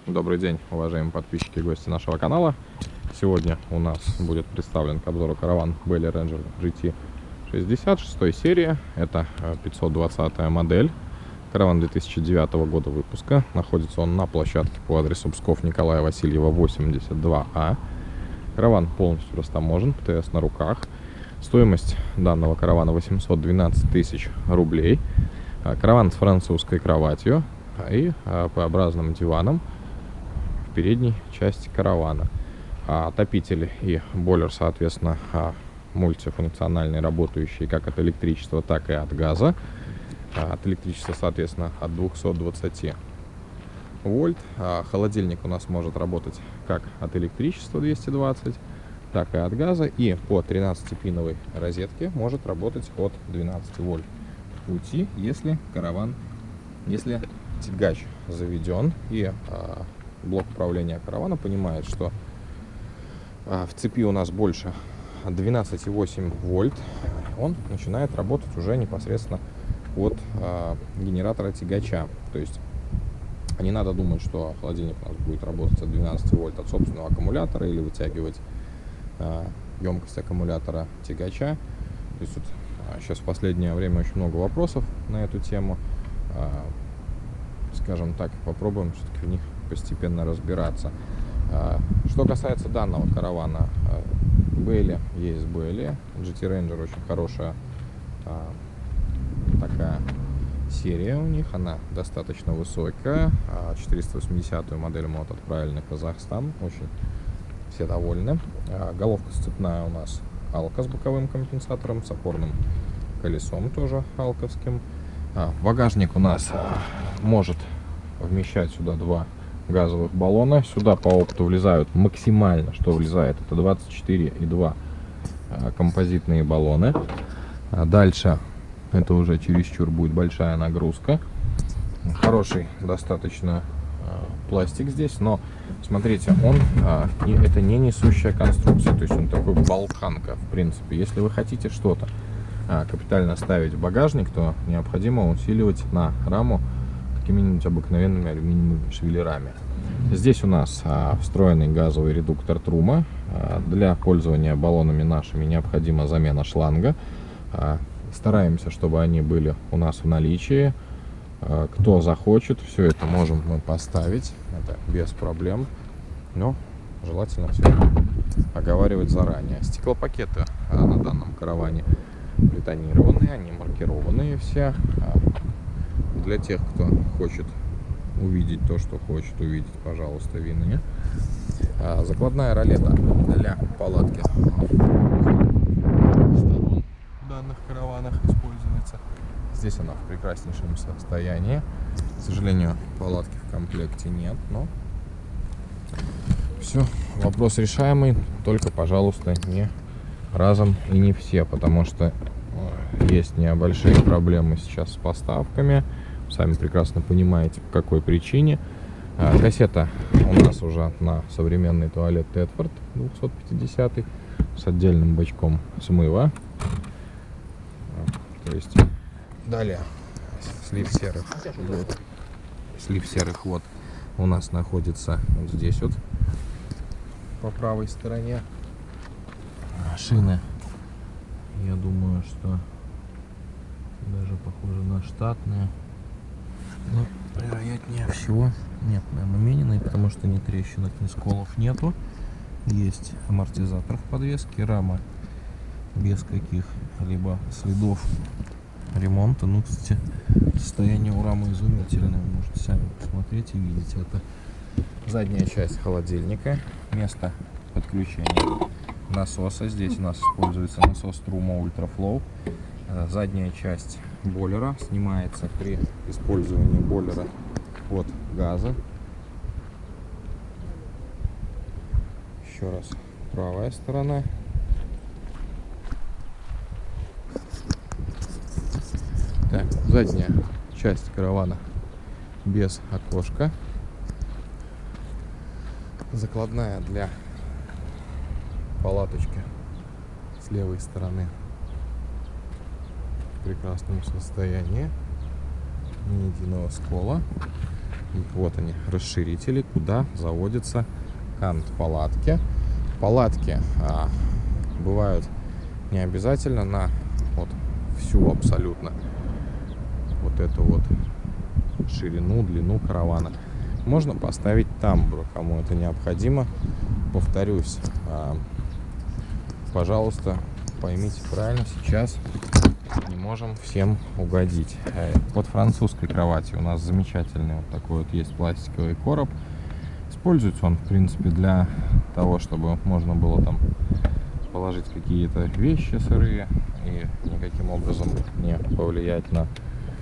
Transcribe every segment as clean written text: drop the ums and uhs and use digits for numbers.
Добрый день, уважаемые подписчики и гости нашего канала. Сегодня у нас будет представлен к обзору караван Bailey Ranger GT 60 6 серии. Это 520 модель. Караван 2009 года выпуска. Находится он на площадке по адресу Псков, Николая Васильева, 82А. Караван полностью растаможен, ПТС на руках. Стоимость данного каравана 812 тысяч рублей. Караван с французской кроватью и П-образным диваном в передней части каравана. Отопители и бойлер, соответственно, мультифункциональные, работающие как от электричества, так и от газа. От электричества, соответственно, от 220 вольт. Холодильник у нас может работать как от электричества 220, так и от газа. И по 13-пиновой розетке может работать от 12 вольт пути, если тягач заведен и блок управления каравана понимает, что в цепи у нас больше 12,8 вольт, он начинает работать уже непосредственно от генератора тягача. То есть не надо думать, что холодильник у нас будет работать от 12 вольт от собственного аккумулятора или вытягивать емкость аккумулятора тягача. То есть вот, сейчас в последнее время очень много вопросов на эту тему. Скажем так, попробуем все-таки в них постепенно разбираться. Что касается данного каравана, Bailey есть Bailey. GT Ranger очень хорошая такая серия у них, она достаточно высокая. 480-ю модель мы вот отправили на Казахстан, очень все довольны. Головка сцепная у нас Алка с боковым компенсатором, с опорным колесом тоже алковским. Багажник у нас может вмещать сюда два газовых баллона. Сюда по опыту влезают максимально, что влезает, это 24,2 композитные баллоны. Дальше это уже чересчур будет большая нагрузка. Хороший достаточно пластик здесь, но смотрите, это не несущая конструкция, то есть он такой болтанка в принципе. Если вы хотите что-то капитально ставить в багажник, то необходимо усиливать на раму какими-нибудь обыкновенными алюминиевыми швеллерами. Здесь у нас встроенный газовый редуктор трума. Для пользования баллонами нашими необходима замена шланга. Стараемся, чтобы они были у нас в наличии. Кто захочет, все это можем мы поставить, это без проблем, но желательно все оговаривать заранее. Стеклопакеты на данном караване бетонированные, они маркированные все. Для тех, кто хочет увидеть то, что хочет увидеть, пожалуйста, вины. Закладная ролета для палатки сторон в данных караванах используется. Здесь она в прекраснейшем состоянии. К сожалению, палатки в комплекте нет, но все, вопрос решаемый. Только, пожалуйста, не разом и не все, потому что есть небольшие проблемы сейчас с поставками. Сами прекрасно понимаете, по какой причине. Кассета у нас уже на современный туалет Тедфорд 250 с отдельным бачком смыва. То есть далее слив серых вод у нас находится вот здесь вот по правой стороне. Шины, я думаю, что даже похоже на штатные, но вероятнее всего нет, наверное, мененные, потому что ни трещинок, ни сколов нету. Есть амортизатор в подвеске, рама без каких-либо следов ремонта. Ну, кстати, состояние у рамы изумительное, вы можете сами посмотреть и видеть это. Задняя часть холодильника, место подключения насоса. Здесь у нас используется насос Truma Ultraflow. Задняя часть бойлера снимается при использовании бойлера от газа. Еще раз, правая сторона. Так, задняя часть каравана без окошка. Закладная для палаточки с левой стороны в прекрасном состоянии, ни единого скола. Вот они, расширители, куда заводится кант палатки. Палатки бывают не обязательно на вот всю абсолютно вот эту вот ширину, длину каравана. Можно поставить тамбур, кому это необходимо. Повторюсь, пожалуйста, поймите правильно, сейчас не можем всем угодить. Под французской кроватью у нас замечательный вот такой вот есть пластиковый короб. Используется он, в принципе, для того, чтобы можно было там положить какие-то вещи сырые и никаким образом не повлиять на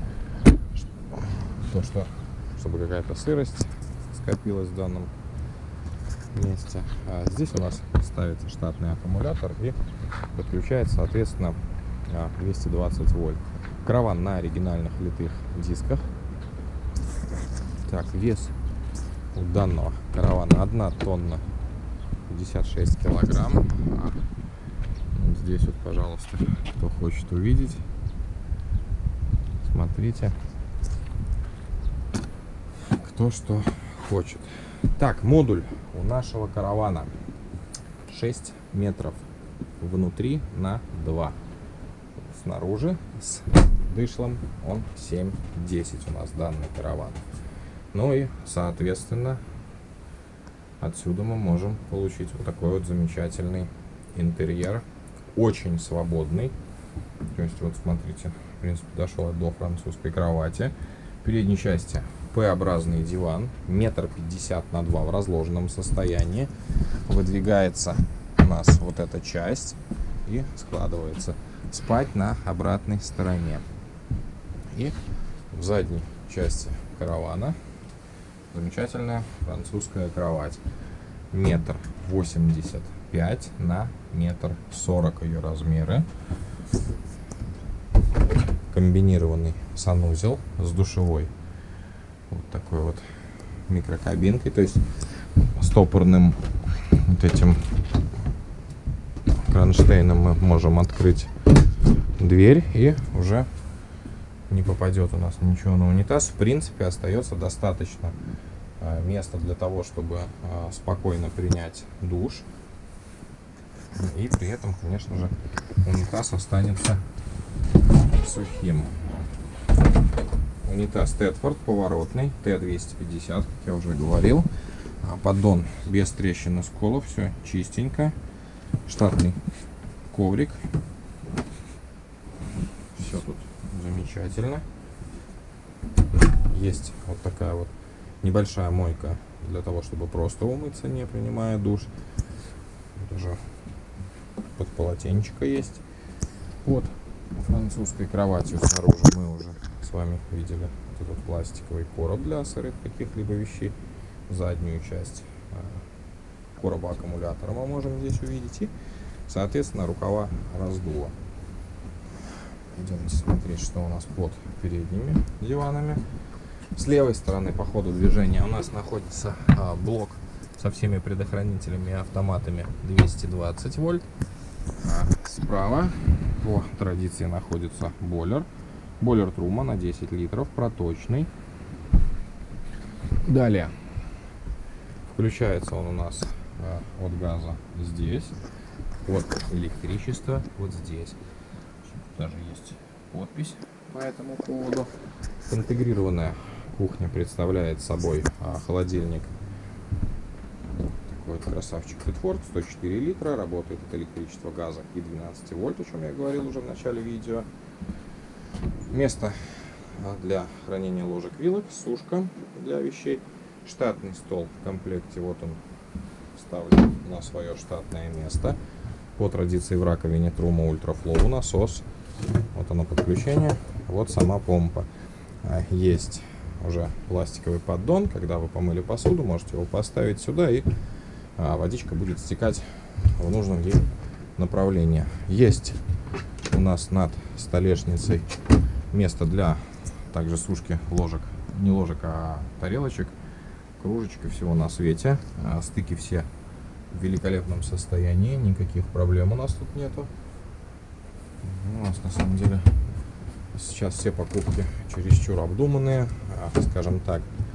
то, что чтобы какая-то сырость скопилась в данном месте. Здесь у нас ставится штатный аккумулятор и подключается, соответственно, 220 вольт. Караван на оригинальных литых дисках. Так, вес у данного каравана 1 тонна 56 килограмм. Вот здесь вот, пожалуйста, кто хочет увидеть, смотрите, кто что хочет. Так, модуль у нашего каравана 6 метров внутри на 2. Снаружи с дышлом он 7-10 у нас данный караван. Ну и, соответственно, отсюда мы можем получить вот такой вот замечательный интерьер. Очень свободный. То есть, вот смотрите, в принципе, дошел до французской кровати. В передней части П-образный диван, 1,50 м на 2 в разложенном состоянии. Выдвигается у нас вот эта часть и складывается. Спать на обратной стороне. И в задней части каравана замечательная французская кровать. 1,85 м на 1,40 м ее размеры. Комбинированный санузел с душевой. Вот такой вот микрокабинкой, то есть стопорным вот этим кронштейном мы можем открыть дверь и уже не попадет у нас ничего на унитаз. В принципе, остается достаточно места для того, чтобы спокойно принять душ. И при этом, конечно же, унитаз останется сухим. Унитаз Тедфорд поворотный, Т250, как я уже говорил. Поддон без трещин и сколов, все чистенько. Штатный коврик. Все тут замечательно. Есть вот такая вот небольшая мойка для того, чтобы просто умыться, не принимая душ. Даже под полотенчика есть. Под французской кроватью снаружи мы уже с вами видели вот этот пластиковый короб для сырых каких-либо вещей. Заднюю часть короба аккумулятора мы можем здесь увидеть. И, соответственно, рукава раздува. Идем смотреть, что у нас под передними диванами. С левой стороны по ходу движения у нас находится блок со всеми предохранителями и автоматами 220 вольт. Справа по традиции находится бойлер. Бойлер Трума на 10 литров, проточный. Далее включается он у нас от газа здесь, от электричества вот здесь. Даже есть подпись по этому поводу. Интегрированная кухня представляет собой холодильник. Такой вот красавчик Тедфорд, 104 литра, работает от электричества, газа и 12 вольт, о чем я говорил уже в начале видео. Место для хранения ложек, вилок, сушка для вещей. Штатный стол в комплекте, вот он вставлен на свое штатное место. По традиции в раковине Трума Ультрафлоу насос. Вот оно подключение, вот сама помпа. Есть уже пластиковый поддон, когда вы помыли посуду, можете его поставить сюда, и водичка будет стекать в нужном ей направлении. Есть у нас над столешницей место для также сушки ложек, не ложек, а тарелочек, кружечек и всего на свете. Стыки все в великолепном состоянии, никаких проблем у нас тут нету. У нас на самом деле сейчас все покупки чересчур обдуманные, скажем так.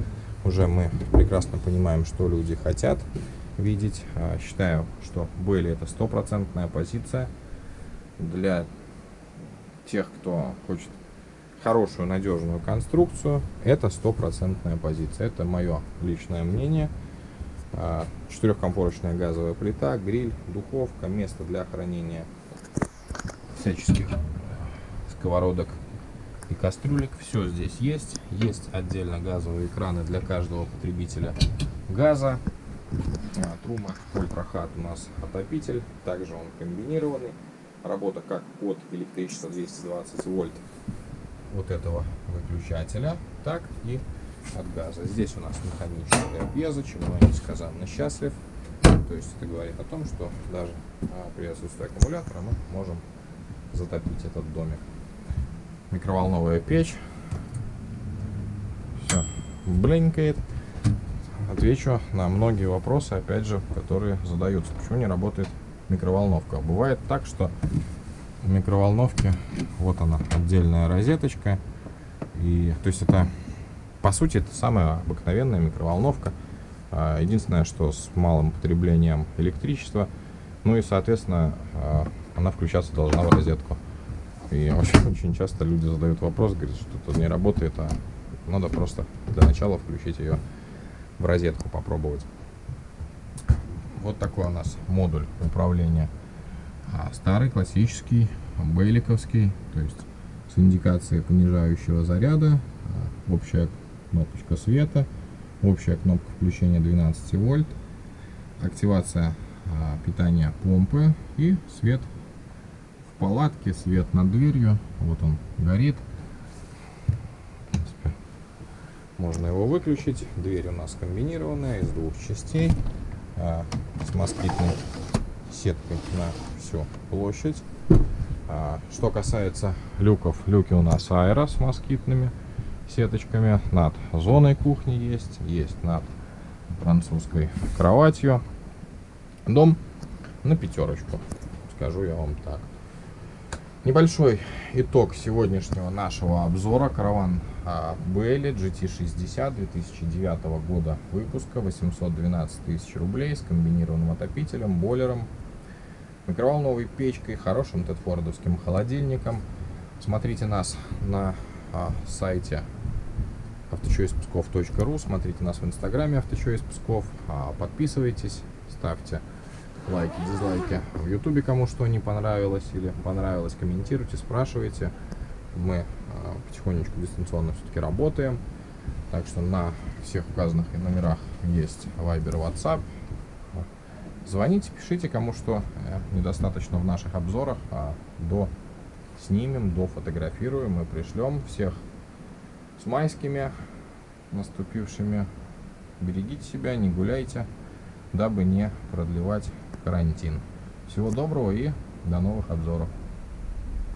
уже мы прекрасно понимаем, что люди хотят видеть. Считаю, что Бейли это стопроцентная позиция для тех, кто хочет хорошую надежную конструкцию. Это стопроцентная позиция. Это мое личное мнение. Четырехкомфорочная газовая плита, гриль, духовка, место для хранения всяческих сковородок и кастрюлек. Все здесь есть. Есть отдельно газовые краны для каждого потребителя газа. Трума ультрахат у нас отопитель. Также он комбинированный. Работа как от электричества 220 вольт вот этого выключателя, так и от газа. Здесь у нас механическая пьеза, чему я несказанно счастлив. То есть это говорит о том, что даже при отсутствии аккумулятора мы можем затопить этот домик. Микроволновая печь. Все блинкает. Отвечу на многие вопросы, опять же, которые задаются. Почему не работает микроволновка? Бывает так, что в микроволновке вот она, отдельная розеточка. И то есть это, по сути, это самая обыкновенная микроволновка. Единственное, что с малым потреблением электричества. Ну и, соответственно, она включаться должна в розетку. И очень часто люди задают вопрос, говорят, что это не работает, а надо просто для начала включить ее в розетку, попробовать. Вот такой у нас модуль управления. Старый, классический, бейликовский, то есть с индикацией понижающего заряда, общая кнопочка света, общая кнопка включения 12 вольт, активация питания помпы и свет в палатке, свет над дверью. Вот он горит. В принципе, можно его выключить. Дверь у нас комбинированная из двух частей, с москитной сеткой на всю площадь. Что касается люков, люки у нас аэро с москитными сеточками. Над зоной кухни есть над французской кроватью. Дом на пятерочку, скажу я вам так. Небольшой итог сегодняшнего нашего обзора. Караван Бейли GT60 2009 года выпуска, 812 тысяч рублей, с комбинированным отопителем, бойлером, микроволновой печкой, хорошим тедфордовским холодильником. Смотрите нас на сайте autochoicepskov.ru, смотрите нас в инстаграме Autochoice Pskov, подписывайтесь, ставьте лайки, дизлайки в ютубе, кому что не понравилось или понравилось, комментируйте, спрашивайте. Мы потихонечку дистанционно все-таки работаем, так что на всех указанных номерах есть Viber, WhatsApp. Звоните, пишите, кому что недостаточно в наших обзорах, снимем, дофотографируем и пришлем. Всех с майскими наступившими. Берегите себя, не гуляйте, дабы не продлевать карантин. Всего доброго и до новых обзоров.